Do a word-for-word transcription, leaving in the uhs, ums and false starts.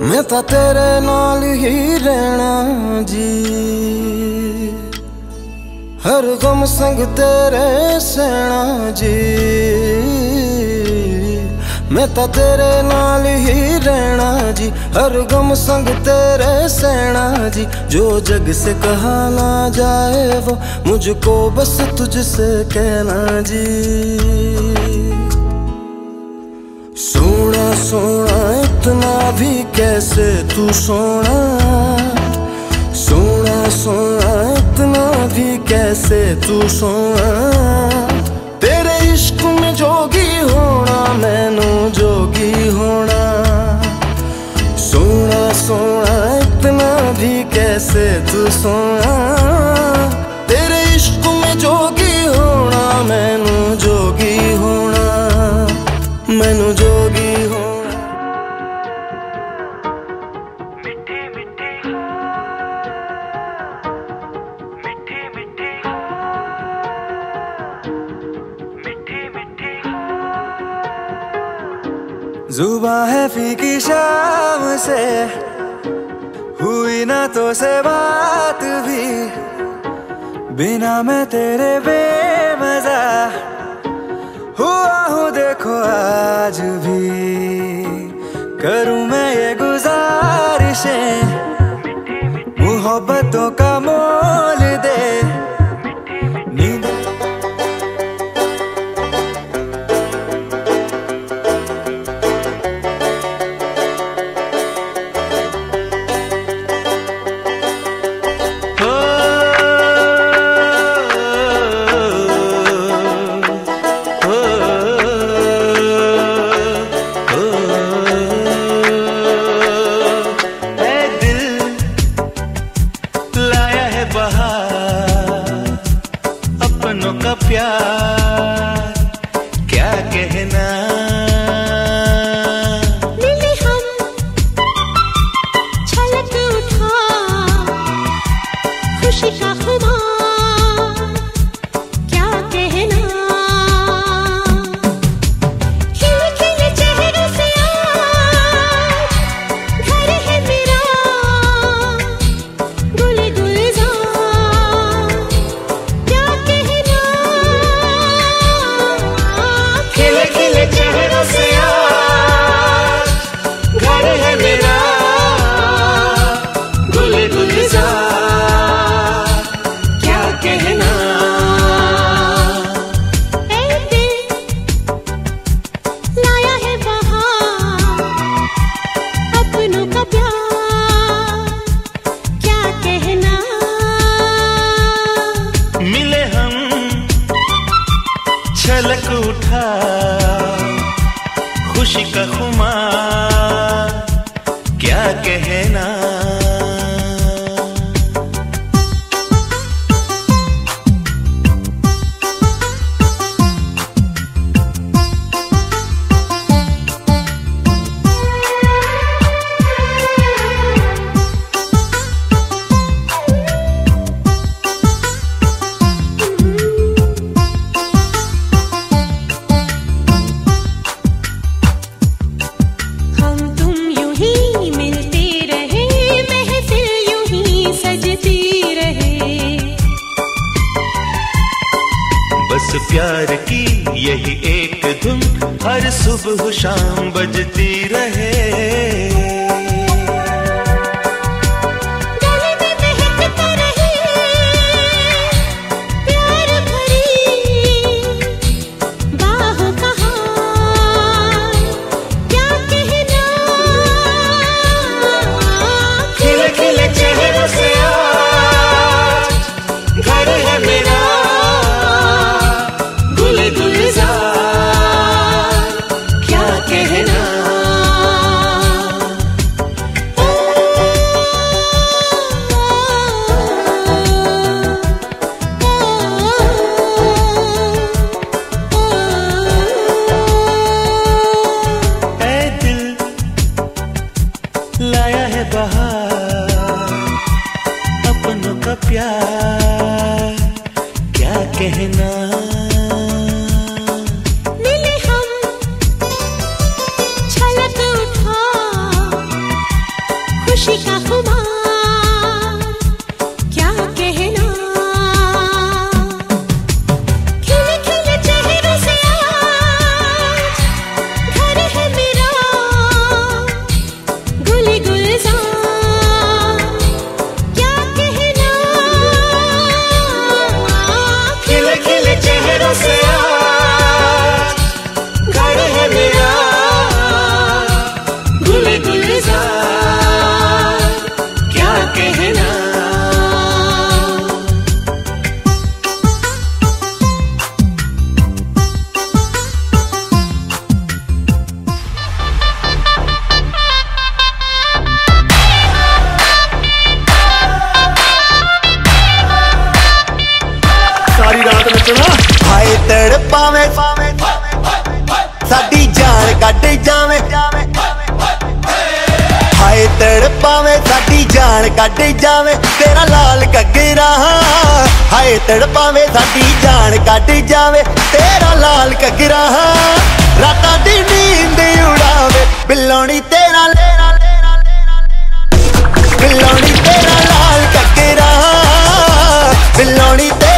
मैं तां तेरे नाल ही रहना जी, हर गम संग तेरे सहना जी। मैं तां तेरे नाल ही रहना जी, हर गम संग तेरे सहना जी। जो जग से कहा ना जाए वो मुझको बस तुझसे कहना जी। सोना सोना इतना भी कैसे तू सोना, सोना सोना इतना भी कैसे तू सोना। तेरे इश्क में जोगी होना मैनू जोगी होना। सोना सोना इतना भी कैसे तू सोना। तेरे इश्क में जोगी होना मैनू जोगी होना, मैनू जोगी होना। मिठी मिठी मिठी मिठी मिठी मिठी जुबां है फीकी शाम से, हुई ना तो से बात भी। बिना मैं तेरे बेमज़ा हुआ हूँ देखो आज भी। करूँ मैं ये गुजारिशें मोहब्बतों का मोल दे। नींद अपनों का प्यार क्या कहना। मिले हम छलक उठा खुशी का खुमार क्या कहना। खिले खिले चेहरों से आज घर है मेरा गुल गुलजार क्या कहना। खिले खिले चेहरों से आज घर है मेरा गुल गुलजार क्या कहना। ऐ दिल लाया है बहार अपनों का प्यार क्या कहना। मिले हम छलक उठा खुशी का खुमार क्या कहना। हम तुम यूं ही मिलते रहे, महफिल यूं ही सजती रहे। बस प्यार की यही एक धुन हर सुबह शाम बजती रहे। गले में महकता रहे प्यार भरी बाहों का हार क्या कहना। खिले खिले चेहरों से आज घर है मेरा गुल गुलजार क्या कहना। ऐ दिल लाया है बहार अपनों का प्यार क्या कहना। मिले हम छलक उठा यार नचना। हाय तड़पावे साडी जान कट जावे, हाय तड़पावे साडी जान कट जावे तेरा लाल घग्गरा। हाय तड़पावे साडी जान कट जावे तेरा लाल घग्गरा। रातां दी नींद उड़ावे बिल्लोनी तेरा, बिल्लोनी तेरा लाल घग्गरा, बिल्लोनी तेरा